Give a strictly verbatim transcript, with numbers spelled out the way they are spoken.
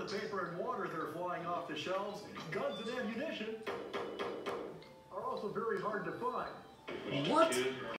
toilet paper and water that are flying off the shelves, guns and ammunition are also very hard to find. What?